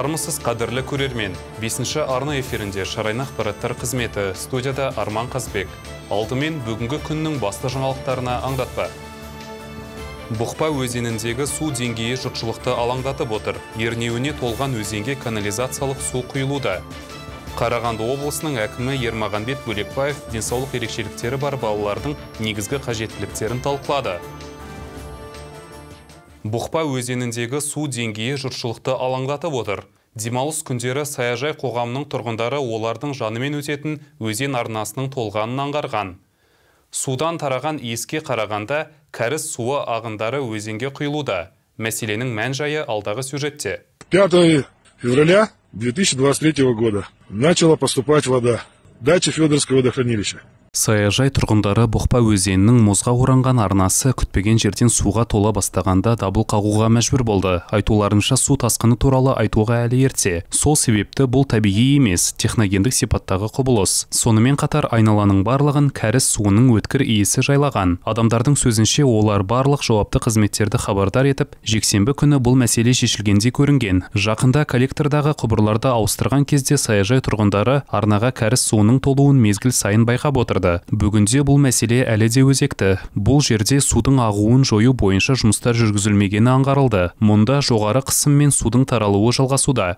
Армысыз қадірлі көрермен. 5-ші арна эфирінде Шарайна ақпараттар қызметі, студияда Арман Қазбек. Алдымен бүгінгі күннің басты жаңалықтарына аңдатпа. Бұқпа өзеніндегі су деңгейі жұртшылықты алаңдатып отыр. Ернеуіне толған өзенге канализациялық су құйылуда. Қарағанды облысының әкімі Ермағанбет Бөлекбаев денсаулық ерекшеліктері бар балалардың негізгі қажеттіліктерін талқылады. Бұқпа өзеніндегі су деңгейі жұртшылықты алаңдатып отыр. Демалыс күндері саяжай қоғамының тұрғындары олардың жанымен өтетін өзен арнасының толғанын аңғарған. Судан тараған иіске қарағанда кәріз суы ағындары өзенге құйылуда. Мәселенің мән-жайы алдағы сюжетте. 5 февраля 2023 года начала поступать вода. Дача Федоровского водохранилища. Саяжай тұрғындары Бұқпа өзенінің мұзға оранған арнасы күтпеген жерден суға тола бастағанда дабыл қағуға мәжбүр болды. Айтуларынша су тасқыны туралы айтуға әлі ерте. Сол себепті бұл табиғи емес, техногендік сипаттағы құбылыс. Сонымен қатар айналаның барлығын кәріз суының өткір иісі жайлаған. Адамдардың сөзінше олар барлық жауапты қызметтерді хабардар етіп, жексенбі күні бұл мәселе шешілгендей көрінген. Жақында коллектордағы құбырларды ауыстырған кезде саяжай тұрғындары арнаға кәріз суының толуын мезгіл сайын байқап отыр. Бүгінде бұл мәселе әлі де өзекті. Бұл жерде судың ағуын жою бойынша жұмыстар жүргізілмегені аңғарылды. Мұнда жоғары қысыммен судың таралуы жалғасуда.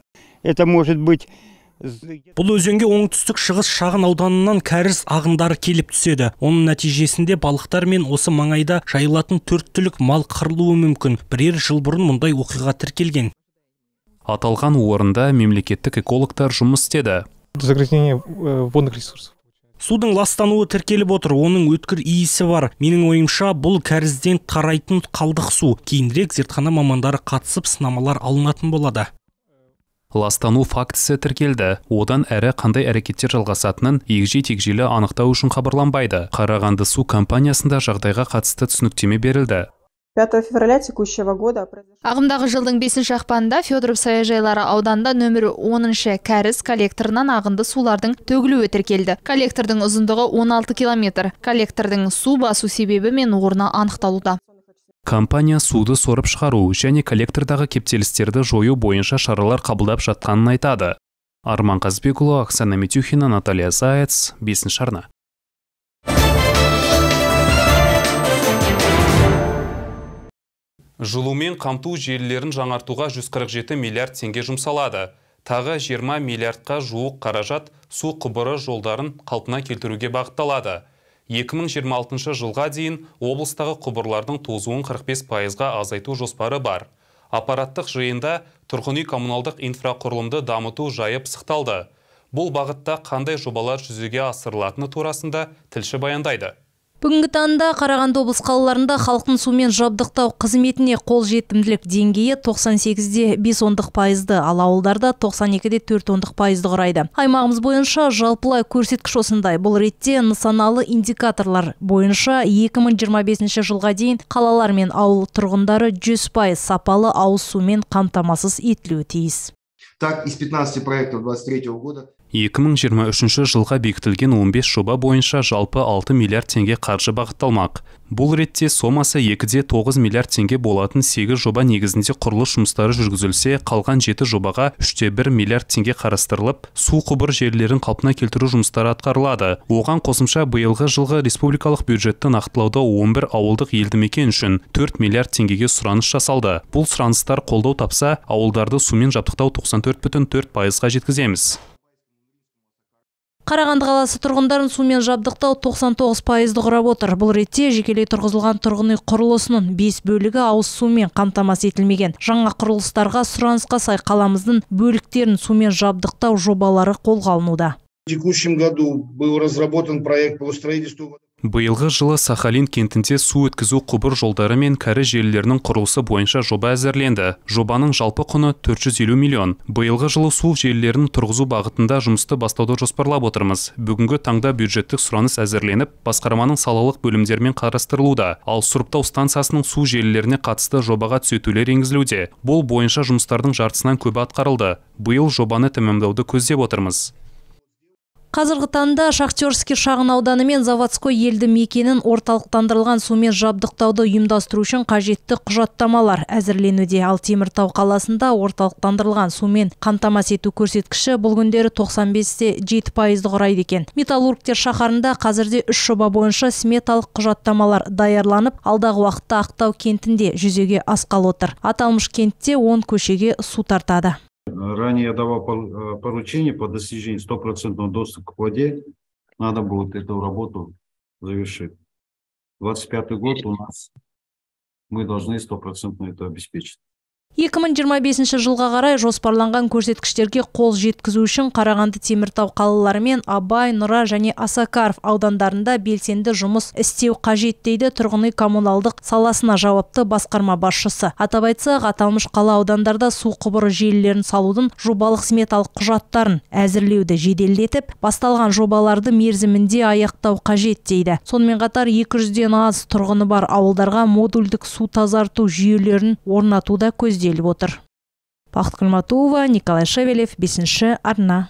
Бұл өзенге оңтүстік-шығыс шағын ауданынан кәріз ағындары келіп түседі. Оның нәтижесінде балықтар мен осы маңайда жайылатын 4 түлік мал қырылуы мүмкін. Бірер жыл бұрын мұндай оқиға тіркелген. Аталған орында мемлекеттік экологтар жұмыс істеді. Загрязнение водных ресурсов. Судың ластануы тіркеліп отыр, оның өткір иісі бар. Менің ойымша, бұл кәрізден тарайтын қалдық су. Кейінірек зертхана мамандары қатысып сынамалар алынатын болады. Ластану фактісі тіркелді. Одан әрі қандай әрекеттер жалғасатынын егжей-тегжейлі анықтау үшін хабарланбайды. Қарағанды су компаниясында жағдайға қатысты түсініктеме берілді. 5 февраля текущего года. Ағымдағы жылдың 5 ақпанында Федоров саяжайлары ауданында нөмірі 10-шы кәріз коллекторынан ағынды сулардың төгілуі тіркелді. Коллектордың ұзындығы 16 километр. Коллектордың су басу себебі мен орны анықталуда. Компания суды сорып шығару және коллектордағы кептелістерді жою бойынша шаралар қабылдап жатқанын айтады. Арман Қазбекұлы, Оксана Митюхина, Наталья Заяц, 5-ші арна. Жылумен қамту желілерін жаңартуға 147 миллиард теңге жұмсалады. Тағы 20 миллиардқа жуық қаражат су құбыры жолдарын қалпына келтіруге бағытталады. 2026 жылға дейін облыстағы құбырлардың тозуын 45%-ға азайту жоспары бар. Аппараттық жиында тұрғын үй коммуналдық инфрақұрылымды дамыту жайы пысықталды. Бұл бағытта қандай жобалар жүзеге асырылатыны турасында тілші баяндайды. Бүгінгі таңда Қарағанды облыс қалаларында халықтың сумен жабдықтау қызметіне қол жетімділік деңгейі 98,5%, ал ауылдарда 92,4% құрайды. Аймағымыз бойынша жалпылай көрсеткіш осындай. Бұл ретте нысаналы индикаторлар бойынша 2025 жылға дейін қалалар мен ауыл тұрғындары 100% сапалы ауыз сумен қамтамасыз етілуі тиіс. Так, из 15 проектов 23 года 2023 жылға бекітілген 15 жоба бойынша жалпы 6 миллиард теңге қаржы бағытталмақ. Бұл ретте сомасы 2,9 миллиард теңге болатын 8 жоба негізінде құрылыс жұмыстары жүргізілсе, қалған 7 жобаға 3,1 миллиард теңге қарастырылып, су құбыр желілерін қалпына келтіру жұмыстары атқарылады. Оған қосымша биылғы жылғы республикалық бюджетті нақтылауда 11 ауылдық елді мекен үшін 4 миллиард теңгеге сұраныс жасалды. Бұл сұраныстар қолдау тапса, ауылдарды сумен жабдықтау 94,4%-ға жеткіземіз. Қарағанды қаласы тұрғындарын сумен жабдықтау 99%-ды құрап отыр. Бұл ретте жекелей тұрғызылған тұрғын үй құрылысының 5 бөлігі ауыз сумен қамтамасыз етілмеген. Жаңа құрылыстарға сұранысқа сай қаламыздың бөліктерін сумен жабдықтау жобалары қолға алынуда. в текущем году был разработан проект по строительству. Биылғы жылы Сахалин кентінде су өткізу құбыр жолдары мен кәріз желілерінің құрылысы бойынша жоба әзірленді. Жобаның жалпы құны 450 миллион. Биылғы жылы су желілерін тұрғызу бағытында жұмысты бастауды жоспарлап отырмыз. Бүгінгі таңда бюджеттік сұраныс әзірленіп, басқарманың салалық бөлімдермен қарастырылуда. Ал сұрыптау станциясының су желілеріне қатысты жобаға түзетулер енгізілуде. Бұл бойынша жұмыстардың жартысынан көбі атқарылды. Биыл жобаны тәмамдауды көздеп отырмыз. Қазіргі таңда Шахтерский шағын ауданы мен Заводской елді мекенін орталықтандырылған сумен жабдықтауды ұйымдастыру үшін қажетті құжаттамалар әзірленуде. Ал Теміртау қаласында орталықтандырылған сумен қамтамасыз ету көрсеткіші бұл күндері 95-7% құрайды екен. Металлургтер шаһарында қазірде 3 жоба бойынша сметалық құжаттамалар даярланып, алдағы уақытта Ақтау кентінде жүзеге асқалы отыр. Аталмыш кентте 10 көшеге су тартады. Ранее я давал поручение по достижению 100% доступа к воде. Надо будет эту работу завершить. 25-й год у нас мы должны 100% это обеспечить. 2025 жылға қарай жоспарланған көрсеткіштерге қол жеткізу үшін Қарағанды, Теміртау қалалары мен Абай, Нұра және Осакаров аудандарында белсенді жұмыс істеу қажет дейді тұрғын үй коммуналдық саласына жауапты басқарма басшысы. Атап айтсақ, аталмыш қала аудандарда су құбыры желілерін салудың жобалық сметалық құжаттарын әзірлеуді жеделдетіп, басталған жобаларды мерзімінде аяқтау қажет дейді. Сонымен қатар 200-ден аз тұрғыны бар ауылдарға модульдік су тазарту жүйелерін орнатуда көзделіп отыр. Бақыт Күлматова, Николай Шевелев, 5-ші арна.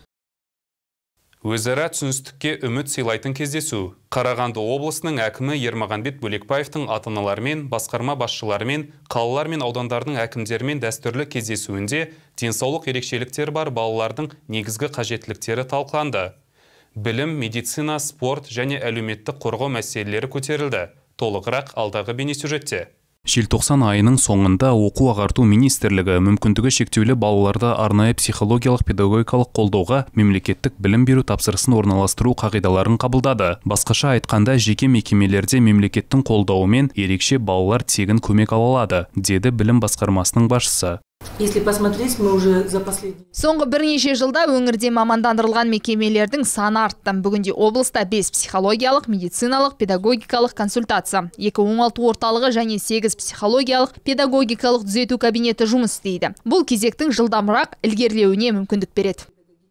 Өзара түсіністікке үміт сыйлайтын кездесу. Қарағанды облысының әкімі Ермағанбет Бөлекбаевтың ата-аналармен, басқарма басшыларымен, қалалар мен аудандардың әкімдерімен дәстүрлі кездесуінде денсаулық ерекшеліктері бар балалардың негізгі қажеттіліктері талқыланды. Білім, медицина, спорт және әлеуметтік қорғау мәселелері көтерілді. Толығырақ алдағы бейнесюжетте. Желтоқсан айының соңында оқу ағарту министрлігі мүмкіндігі шектеулі балаларды арнайы психологиялық педагогикалық қолдауға мемлекеттік білім беру тапсырысын орналастыру қағидаларын қабылдады. Басқаша айтқанда, жеке мекемелерде мемлекеттің қолдауымен ерекше балалар тегін көмек ала алады, деді білім басқармасының басшысы. Если посмотреть, мы уже за последний... Соңғы бірнеше жылда өңірде мамандандырылған мекемелердің саны артты. Бүгінде облыста 5 психологиялық, медициналық, педагогикалық консультация, 2 оңалту орталығы және 8 психологиялық, педагогикалық түзету кабинеті жұмыс істейді. Бұл кезектің жылдамырақ ілгерілеуіне мүмкіндік береді.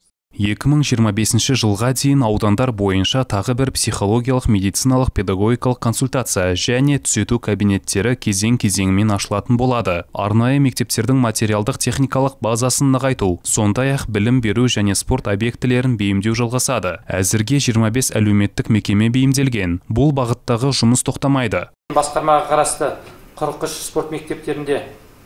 2025 жылға дейін аудандар бойынша тағы бір психологиялық, медициналық, педагогикалық консультация және түзету кабинеттері кезең-кезеңмен ашылатын болады. Арнайы мектептердің материалдық техникалық базасын нығайту, сондай-ақ білім беру және спорт объектілерін бейімдеу жалғасады. Әзірге 25 әлеуметтік мекеме бейімделген. Бұл бағыттағы жұмыс тоқтамайды. Басқармаға қарасты 43 спорт мектептерінде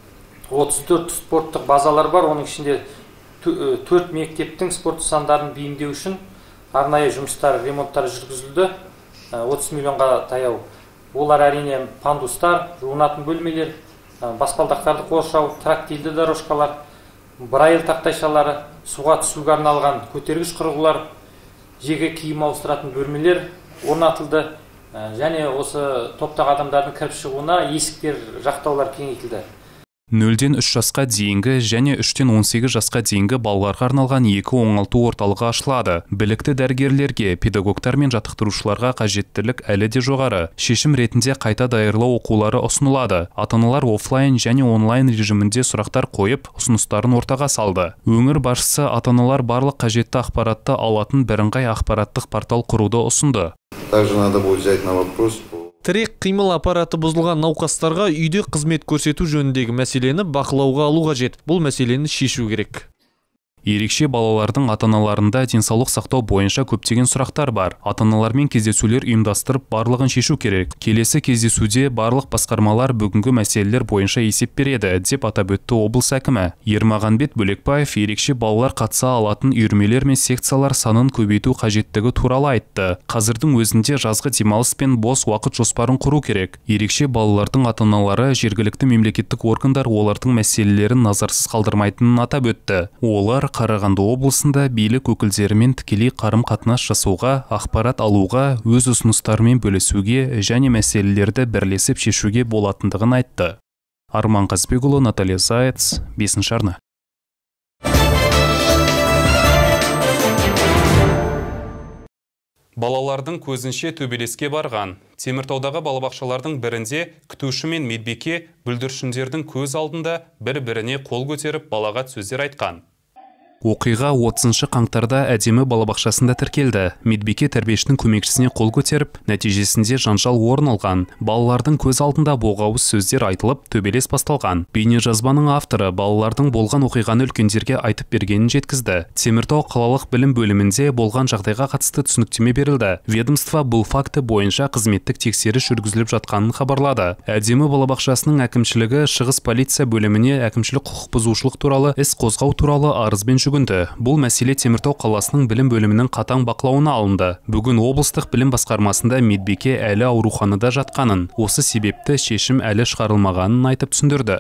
34 спорттық базалар бар, оның ішінде 4 мектептің спорт нысандарын бейімдеу үшін арнайы жұмыстар, ремонттар жүргізілді. 30 миллионға таяу. Олар әрине пандустар, жуынатын бөлмелер, баспалдақтарды қоршау, трактильді дорожкалар, брайл тақтайшалары, суға түсуге арналған көтергіш құрылғылар, жеке киім ауыстыратын бөлмелер орнатылды. Және осы топтағы адамдардың кіріп шығуына есіктер, жақтаулар кеңейтілді. 0-ден 3 жасқа дейінгі және 3-тен 18 жасқа дейінгі балаларға арналған 2 оңалту орталығы ашылады. Білікті дәрігерлерге, педагогтар мен жаттықтырушыларға қажеттілік әлі де жоғары. Шешім ретінде қайта даярлау оқулары ұсынылады. Ата-аналар офлайн және онлайн режимінде сұрақтар қойып, ұсыныстарын ортаға салды. Өңір басшысы ата-аналар барлық қажетті ақпаратты алатын бірыңғай ақпараттық портал құруды ұсынды. Также надо будет взять на вопрос. Тірек қимыл аппараты бұзылған науқастарға үйде қызмет көрсету жөніндегі мәселені бақылауға алу қажет. Бұл мәселені шешу керек. Ерекше балалардың ата-аналарында денсаулық сақтау бойынша көптеген сұрақтар бар. Ата-аналармен кездесулер ұйымдастырып, барлығын шешу керек. Келесі кездесуде барлық басқармалар бүгінгі мәселелер бойынша есеп береді, деп атап өтті облыс әкімі. Ермағанбет Бөлекбаев ерекше балалар қатыса алатын үйірмелер мен секциялар санын көбейту қажеттігі туралы айтты. Қазірдің өзінде жазғы демалыс пен бос уақыт жоспарын құру керек. Ерекше балалардың ата-аналары жергілікті мемлекеттік органдар олардың мәселелерін назарсыз қалдырмайтынын атап өтті. Олар Қарағанды облысында билік өкілдерімен тікелей қарым-қатынас жасауға, ақпарат алуға, өз ұсыныстарымен бөлісуге және мәселелерді бірлесіп шешуге болатындығын айтты. Арман Қазбекұлы, Наталья Заяц, 5-ші арна. Балалардың көзінше төбелеске барған. Теміртаудағы балабақшалардың бірінде күтуші мен медбике бүлдіршіндердің көз алдында бір-біріне қол көтеріп балағат сөздер айтқан. Оқиға 30 қаңтарда әдемі балабақшасында тіркелді. Медбике тәрбиешінің көмекшісіне қол көтеріп, нәтижесінде жанжал орын алған. Балалардың көз алдында боғауыз сөздер айтылып, төбелес басталған. Бейнежазбаның авторы балалардың болған оқиғаны үлкендерге айтып бергенін жеткізді. Теміртау қалалық білім бөлімінде болған жағдайға қатысты түсініктеме берілді. Ведомство бұл факті бойынша қызметтік тексеріс жүргізіліп жатқанын хабарлады. Әдемі балабақшасының әкімшілігі Шығыс полиция бөліміне әкімшілік құқық бұзушылық туралы іс қозғау туралы арызбен жүгінді. Бұл мәселе Теміртау қаласының білім бөлімінің қатаң бақылауына алынды. Бүгін облыстық білім басқармасында медбике әлі ауруханада жатқанын, осы себепті шешім әлі шығарылмағанын айтып түсіндірді.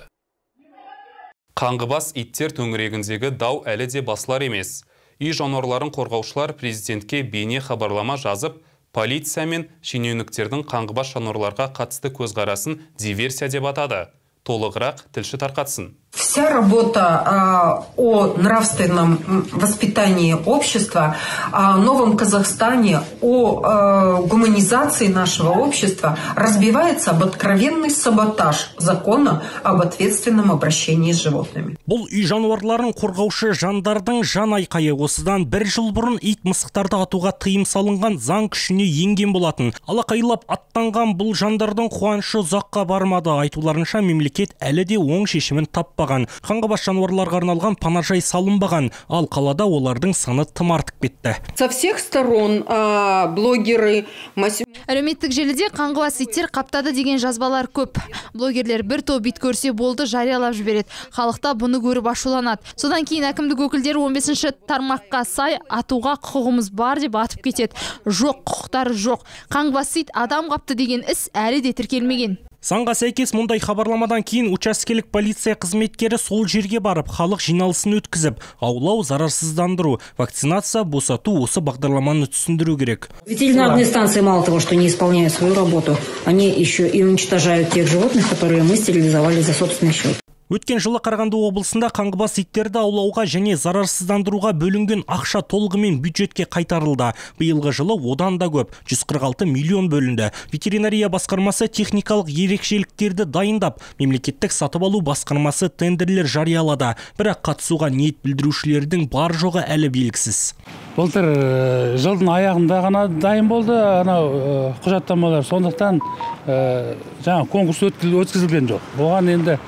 Қаңғыбас иттер төңірегіндегі дау әлі де басылар емес. Үй жануарларын қорғаушылар президентке бейне хабарлама жазып, полиция мен шенеуніктердің қаңғыбас жануарларға қатысты көзқарасын диверсия деп атады. Толығырақ тілші тарқатсын. Вся работа о нравственном воспитании общества, о новом Казахстане, о гуманизации нашего общества разбивается об откровенный саботаж закона об ответственном обращении с животными. Бұл үй жануарларын қорғаушы жандардың жан айқайы. Осыдан бір жыл бұрын ит мысықтарды атуға тыйым салынған заң күшіне енген болатын. Алақайлап аттанған бұл жандардың қуанышы ұзаққа бармады. Айтуларынша мемлекет әлі де оң шешімін таппаған. Қаңғыбас жануарларға арналған панажай салынбаған, ал қалада олардың саны тым артып кетті. Со всех сторон блогеры... Әлеуметтік желіде қаңғыбас иттер қаптады деген жазбалар көп. Блогерлер бір топ ит көрсе болды жариялап жібереді. Халықта бұны көріп ашуланады. Содан кейін әкімдік өкілдері 15-ші тармаққа сай атуға құқығымыз бар деп атып кетеді. Жоқ, құқықтары жоқ. Қаңғыбас ит адам қапты деген іс әлі де тіркелмеген. Заңға сәйкес мұндай хабарламадан кейін учаскелік полиция қызметкері сол жерге барып, халық жиналысын өткізіп, аулау, зарарсыздандыру, вакцинация, босату осы бағдарламаны түсіндіру керек. Ветеринарные станции мало того, что не исполняют свою работу, они еще и уничтожают тех животных, которые мы стерилизовали за собственный счет. Өткен жылы Қарағанды облысында қаңғыбас иттерді аулауға және зарарсыздандыруға бөлінген ақша толығымен бюджетке қайтарылды. Биылғы жылы одан да көп, 146 миллион бөлінді. Ветеринария басқармасы техникалық ерекшеліктерді дайындап, мемлекеттік сатып алу басқармасы тендерлер жариялады. Бірақ қатысуға ниет білдірушілердің бар жоғы әлі белгісіз. Былтыр жылдың аяғында ғана дайын болды құжаттамалар. Сондықтан жаңа конкурс өткізілген жоқ. Оған енді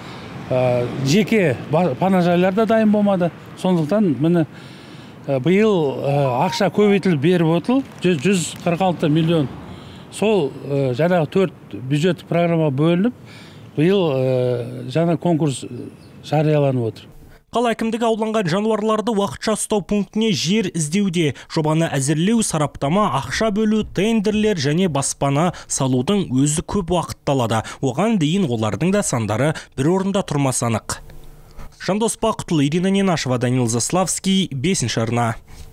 жеке панажайлар да дайын болмады. Сондықтан міне биыл ақша көбейтіліп беріп отыр, 146 миллион. Сол жаңағы 4 бюджет программа бөлініп, биыл жаңа конкурс жарияланып отыр. Қала әкімдігі ауланған жануарларды уақытша ұстау пунктіне жер іздеуде. Жобаны әзірлеу, сараптама, ақша бөлу, тендерлер және баспана салудың өзі көп уақыт алады. Оған дейін олардың да сандары бір орында тұрмасы анық. Жандос Бақытұлы, Ирина Ненашева, Данил Заславский, 5-ші арна.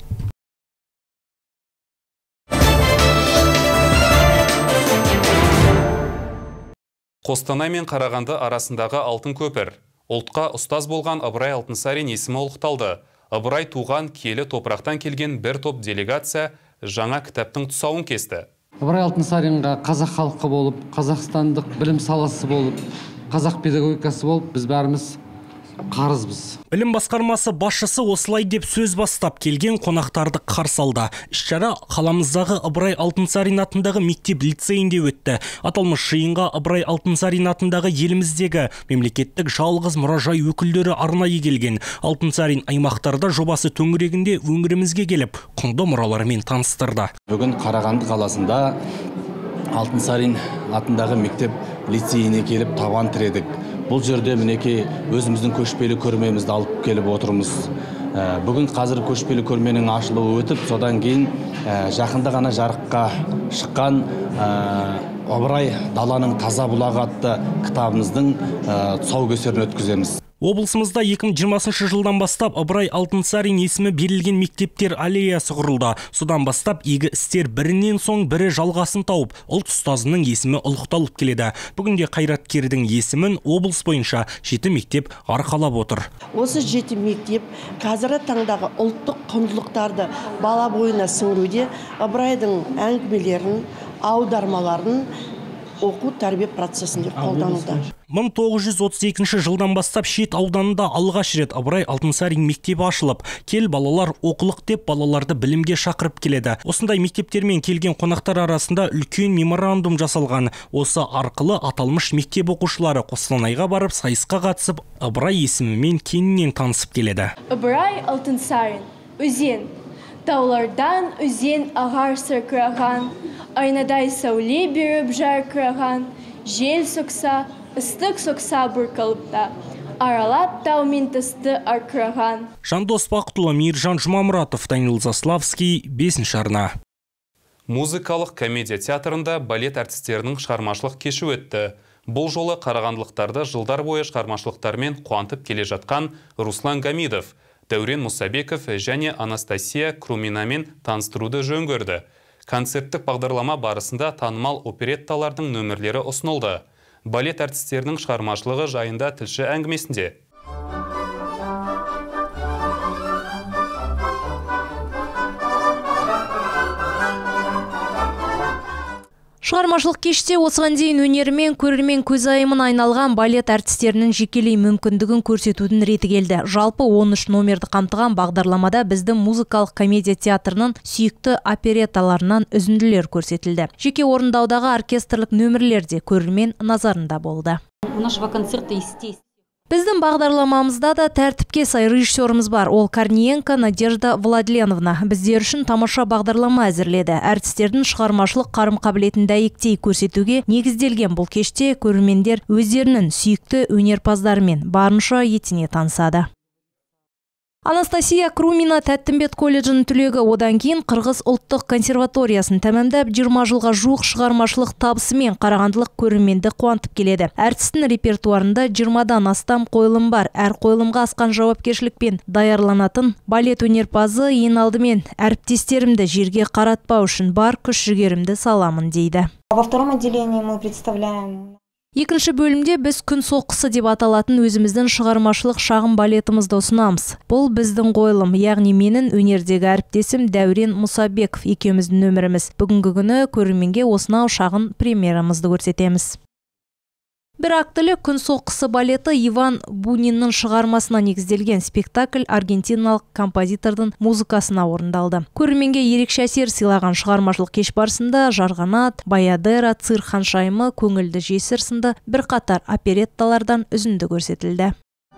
Қостанай мен Қарағанды арасындағы алтын көпір. Ұлтқа ұстаз болған Ыбырай Алтынсарин есімі ұлықталды. Ыбырай туған киелі топырақтан келген бір топ делегация жаңа кітаптың тұсауын кесті. Ыбырай Алтынсаринға қазақ халқы болып, қазақстандық білім саласы болып, қазақ педагогикасы болып, біз бәріміз қарызбыз. Білім басқармасы басшысы осылай деп сөз бастап келген қонақтарды қарсы алды. Іс-шара қаламыздағы Ыбырай Алтынсарин атындағы мектеп-лицейінде өтті. Аталмыш жиынға Ыбырай Алтынсарин атындағы еліміздегі мемлекеттік жалғыз мұражай өкілдері арнайы келген. Алтынсарин аймақтарда жобасы төңірегінде өңірімізге келіп, құнды мұраларымен таныстырды. Бүгін Қарағанды қаласында Алтынсарин атындағы мектеп-лицейіне келіп табан тіредік. Бұл жерде мінеке өзіміздің көшпелі көрмемізді алып келіп отырмыз. Бүгін қазір көшпелі көрменің ашылуы өтіп, содан кейін жақында ғана жарыққа шыққан Ыбырай даланың таза бұлағы атты кітабымыздың тұсаукесерін өткіземіз. Облысымызда 2020 жылдан бастап Ыбырай Алтынсарин есімі берілген мектептер аллеясы құрылды. Содан бастап игі істер бірінен соң бірі жалғасын тауып, ұлт ұстазының есімі ұлықталып келеді. Бүгінде қайраткердің есімін облыс бойынша 7 мектеп арқалап отыр. Осы 7 мектеп қазіргі таңдағы ұлттық құндылықтарды бала бойына сіңіруде Ыбырайдың әңгімелерін, аудармаларын оқу тәрбие процесінде қолдануда. 1932 жылдан бастап Шет ауданында алғаш рет Ыбырай Алтынсарин мектебі ашылып, кел балалар оқылық деп балаларды білімге шақырып келеді. Осындай мектептермен келген қонақтар арасында үлкен меморандум жасалған. Осы арқылы аталмыш мектеп оқушылары Қостанайға барып сайысқа қатысып, Ыбырай есімімен кеңінен танысып келеді. Ыбырай Алтынсарин, өзен. Таулардан өзен ағар сырқыраған, айнадай сәуле беріп жарқыраған, жел соқса, ыстық соқса бұрқалыпта, аралап таумен тасты арқыраған. Жандос Бақытұлы, Мейіржан Жұмамұратов, Данил Заславский, 5-ші арна. Музыкалық комедия театрында балет әртістерінің шығармашылық кеші өтті. Бұл жолы қарағандылықтарды жылдар бойы шығармашылықтармен қуантып келе жатқан Руслан Гамидов, Дәурен Мұсабеков және Анастасия Круминамен таныстыруды жөн көрді. Концерттік бағдарлама барысында танымал оперетталардың нөмірлері ұсынылды. Балет әртістерінің шығармашылығы жайында тілші әңгімесінде. Шығармашылық кеште осыған дейін өнерімен көрермен көзайымын айналған балет әртістерінің жекелей мүмкіндігін көрсетудің реті келді. Жалпы 13 номерді қамтыған бағдарламада біздің музыкалық комедия театрының сүйікті оперетталарынан үзінділер көрсетілді. Жеке орындаудағы оркестрлік нөмірлер де көрермен назарында болды. У нашего концерта естественно. Біздің бағдарламамызда да тәртіпке сай режиссеріміз бар. Ол Корниенко Надежда Владленовна. Біздер үшін тамаша бағдарлама әзірледі. Әртістердің шығармашылық қарым-қабілетін дәйектей көрсетуге негізделген бұл кеште көрермендер өздерінің сүйікті өнерпаздарымен барынша етене танысады. Анастасия Крумина Тәттімбет колледжінің түлегі, одан кейін Қырғыз ұлттық консерваториясын тәмамдап 20 жылға жуық шығармашылық табысымен қарағандылық көрерменді қуантып келеді. Әртістің репертуарында 20-дан астам қойылым бар. Әр қойылымға асқан жауапкершілікпен даярланатын балет өнерпазы ең алдымен әріптестерімді жерге қаратпау үшін бар күш-жігерімді саламын дейді. Во втором отделении мы представляем. Екінші бөлімде біз күн соққысы деп аталатын өзіміздің шығармашылық шағын балетімізді ұсынамыз. Бұл біздің қойылым, яғни менің өнердегі әріптесім Дәурен Мұсабеков екеуміздің нөміріміз. Бүгінгі күні көрерменге осынау шағын премьерамызды көрсетеміз. Бір актілі күн соққысы балеті Иван Буниннің шығармасына негізделген спектакль аргентиналық композитордың музыкасына орындалды. Көрерменге ерекше әсер сыйлаған шығармашылық кеш барысында Жарғанат, Баядера, Цирк ханшайымы, Көңілді жесір сынды бірқатар оперетталардан үзінді көрсетілді.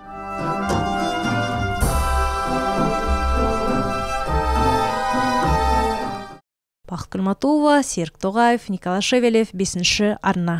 Бақыт Күлматова, Серік Тоғаев, Николай Шевелев, 5-ші арна.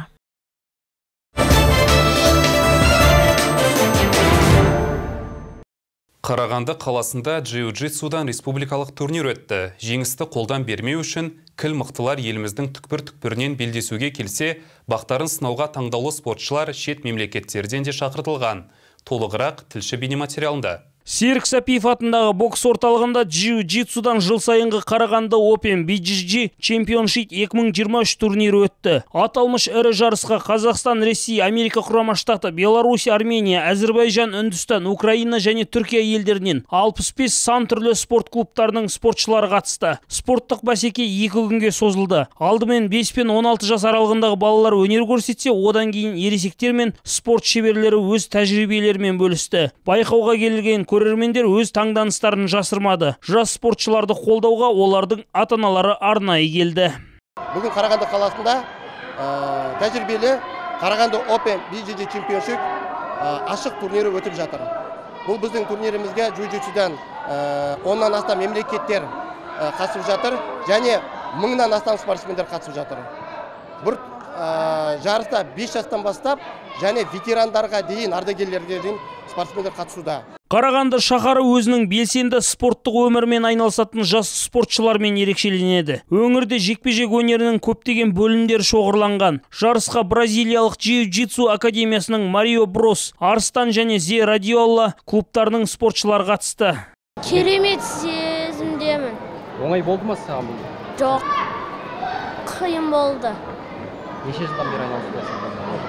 Қарағанды қаласында джиу-джитсудан республикалық турнир өтті. Жеңісті қолдан бермеу үшін кіл мықтылар еліміздің түкпір-түкпірінен белдесуге келсе, бақтарын сынауға таңдаулы спортшылар шет мемлекеттерден де шақыртылған. Толығырақ тілші бейнематериалында. Серік Сәпиев атындағы бокс орталығында джиу-джитсудан жыл сайынғы Қарағанды Open BJJ Championship 2023 турнирі өтті. Аталмыш ірі жарысқа Қазақстан, Ресей, Америка құрама штаты, Беларусь, Армения, Әзірбайжан, Үндістан, Украина және Түркия елдерінен 65 сан түрлі спорт клубтарының спортшылары қатысты. Спорттық бәсеке 2 күнге созылды. Алдымен 5 пен 16 жас аралығындағы балалар өнер көрсетсе, одан кейін ересектер мен спорт шеберлері өз тәжірибелерімен бөлісті. Байқауға келген көрермендер өз таңданыстарын жасырмады. Жас спортшыларды қолдауға олардың ата-аналары арнайы келді. Бүгін Қарағанды қаласында тәжірибелі Қарағанды Open BJJ Championship ашық турнирі өтіп жатыр. Бұл біздің турнирімізге джиу-джитсудан 10-нан астам мемлекеттер қатысып жатыр және 1000-нан астам спортсмендер қатысып жатыр. Бір жарыста 5 жастан бастап және ветерандарға дейін, ардагерлерге дейін спортсмендер қатысуда. Қарағанды шаһары өзінің белсенді спорттық өмірмен айналысатын жас спортшылармен ерекшеленеді. Өңірде жекпе-жек өнерінің көптеген бөлімдері шоғырланған. Жарысқа бразилиялық джиу-джитсу академиясының Марио Брос, Арыстан және Зе Радиолла клубтарының спортшылары қатысты. Керемет сезімдемін. Оңай болды ма саған бұл? Жоқ, қиын болды. Неше жылдан бері айналысып?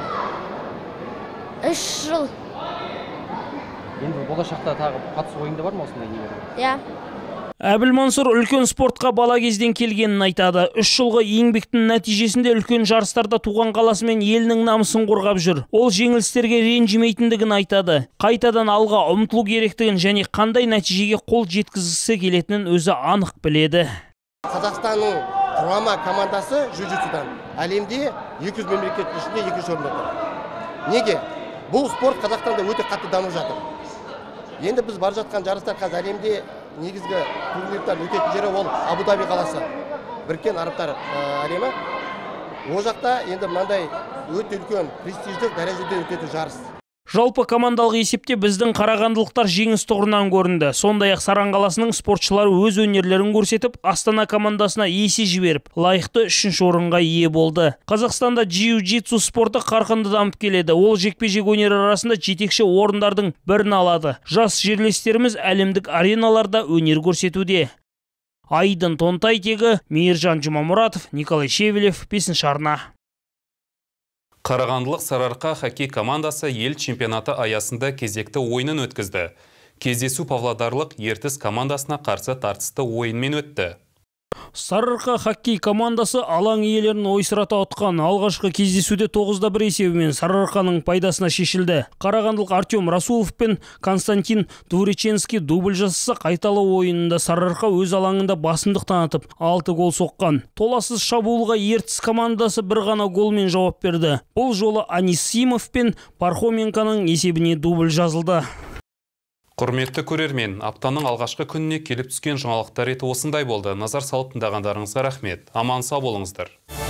3 жыл. Енді болашақта тағы қатысу ойыңда бар ма осындай нелерге? Иә. Әбілмансұр үлкен спортқа бала кезден келгенін айтады. 3 жылғы еңбектің нәтижесінде үлкен жарыстарда туған қаласы мен елінің намысын қорғап жүр. Ол жеңілістерге ренжімейтіндігін айтады. Қайтадан алға ұмтылу керектігін және қандай нәтижеге қол жеткізгісі келетінін өзі анық біледі. Қазақстанның құрама командасы жүзуден әлемде 200 мемлекеттің ішінде 2-ші орында тұр. Неге? Бұл спорт Қазақстанда өте қатты дамып жатыр. Енді біз бар жатқан жарыстар қазір әлемде негізгі турнирлер өтетін жері ол Абу-Даби қаласы. Біріккен Арабтар әлемі. Ол жақта енді мынандай өте үлкен престиждік дәрежеде өтетін жарыс. Жалпы командалық есепте біздің қарағандылықтар жеңіс тұғырынан көрінді. Сондай-ақ Саран қаласының спортшылары өз өнерлерін көрсетіп, Астана командасына есе жіберіп, лайықты 3-ші орынға ие болды. Қазақстанда джиу-джитсу спорты қарқынды дамып келеді. Ол жекпе-жек өнері арасында жетекші орындардың бірін алады. Жас жерлестеріміз әлемдік ареналарда өнер көрсетуде. Айдын Тонтайтегі, Мейіржан Жұмамұратов, Николай Шевелев, 5-ші арна. Қарағандылық Сарыарқа хоккей командасы ел чемпионаты аясында кезекті ойынын өткізді. Кездесу павлодарлық Ертіс командасына қарсы тартысты ойынмен өтті. Сарыарқа хоккей командасы алаң иелерін ойсырата ұтқан. Алғашқы кездесуде 9-1 есебімен Сарыарқаның пайдасына шешілді. Қарағандылық Артем Расулов пен Константин Двуреченский дубль жасаса, қайталы ойынында Сарыарқа өз алаңында басымдық танытып, 6 гол соққан. Толассыз шабуылға Ертіс командасы бір ғана голмен жауап берді. Бұл жолы Анисимов пен Пархоменконың есебіне дубль жазылды. Құрметті көрермен, аптаның алғашқы күніне келіп түскен жаңалықтар реті осындай болды. Назар салып тыңдағандарыңызға рахмет. Аман сау болыңыздар.